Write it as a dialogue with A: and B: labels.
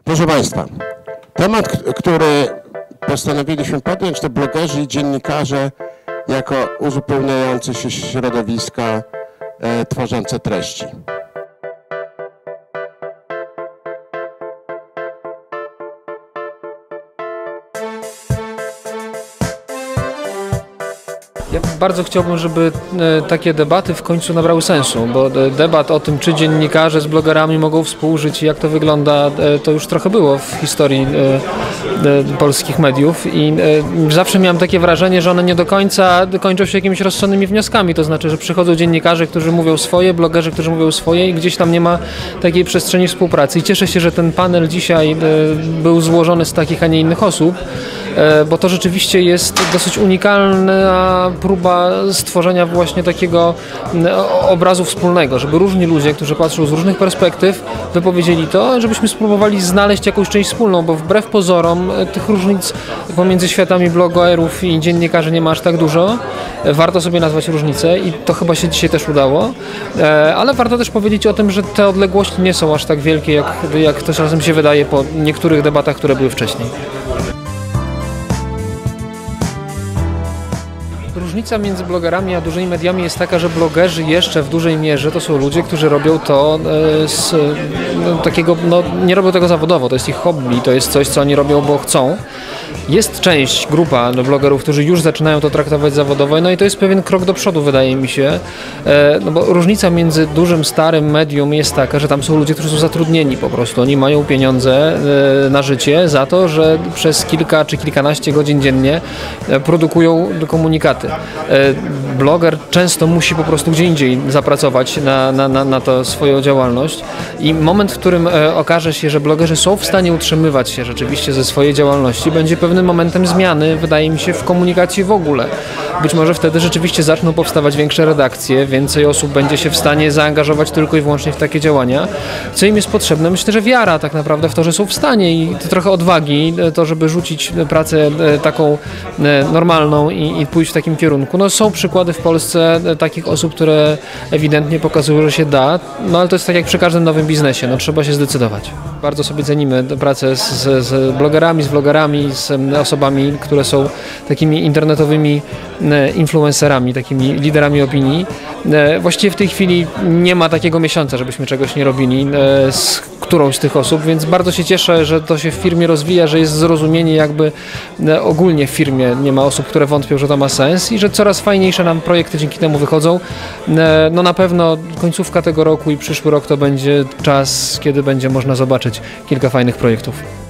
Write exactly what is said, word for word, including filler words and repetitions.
A: Proszę Państwa, temat, który postanowiliśmy podjąć, to blogerzy i dziennikarze jako uzupełniające się środowiska e, tworzące treści.
B: Ja bardzo chciałbym, żeby takie debaty w końcu nabrały sensu, bo debat o tym, czy dziennikarze z blogerami mogą współżyć i jak to wygląda, to już trochę było w historii polskich mediów i zawsze miałem takie wrażenie, że one nie do końca kończą się jakimiś rozsądnymi wnioskami, to znaczy, że przychodzą dziennikarze, którzy mówią swoje, blogerzy, którzy mówią swoje i gdzieś tam nie ma takiej przestrzeni współpracy. I cieszę się, że ten panel dzisiaj był złożony z takich, a nie innych osób, bo to rzeczywiście jest dosyć unikalna próba stworzenia właśnie takiego obrazu wspólnego, żeby różni ludzie, którzy patrzą z różnych perspektyw, wypowiedzieli to, żebyśmy spróbowali znaleźć jakąś część wspólną, bo wbrew pozorom tych różnic pomiędzy światami blogerów i dziennikarzy nie ma aż tak dużo. Warto sobie nazwać różnice i to chyba się dzisiaj też udało, ale warto też powiedzieć o tym, że te odległości nie są aż tak wielkie, jak, jak to czasem się wydaje po niektórych debatach, które były wcześniej. Różnica między blogerami a dużymi mediami jest taka, że blogerzy jeszcze w dużej mierze to są ludzie, którzy robią to z no, takiego, no nie robią tego zawodowo, to jest ich hobby, to jest coś, co oni robią, bo chcą. Jest część, grupa blogerów, którzy już zaczynają to traktować zawodowo, no i to jest pewien krok do przodu, wydaje mi się, no bo różnica między dużym, starym medium jest taka, że tam są ludzie, którzy są zatrudnieni po prostu, oni mają pieniądze na życie za to, że przez kilka czy kilkanaście godzin dziennie produkują komunikaty. Bloger często musi po prostu gdzie indziej zapracować na, na, na, na to swoją działalność i moment, w którym okaże się, że blogerzy są w stanie utrzymywać się rzeczywiście ze swojej działalności, będzie pewnym momentem zmiany, wydaje mi się, w komunikacji w ogóle. Być może wtedy rzeczywiście zaczną powstawać większe redakcje, więcej osób będzie się w stanie zaangażować tylko i wyłącznie w takie działania. Co im jest potrzebne? Myślę, że wiara tak naprawdę w to, że są w stanie i trochę odwagi, to żeby rzucić pracę taką normalną i, i pójść w takim kierunku. No, są przykłady w Polsce takich osób, które ewidentnie pokazują, że się da, no ale to jest tak jak przy każdym nowym biznesie, no trzeba się zdecydować. Bardzo sobie cenimy pracę z, z blogerami, z vlogerami, z osobami, które są takimi internetowymi influencerami, takimi liderami opinii. Właściwie w tej chwili nie ma takiego miesiąca, żebyśmy czegoś nie robili z którąś z tych osób, więc bardzo się cieszę, że to się w firmie rozwija, że jest zrozumienie jakby ogólnie w firmie, nie ma osób, które wątpią, że to ma sens i że coraz fajniejsze nam projekty dzięki temu wychodzą. No na pewno końcówka tego roku i przyszły rok to będzie czas, kiedy będzie można zobaczyć kilka fajnych projektów.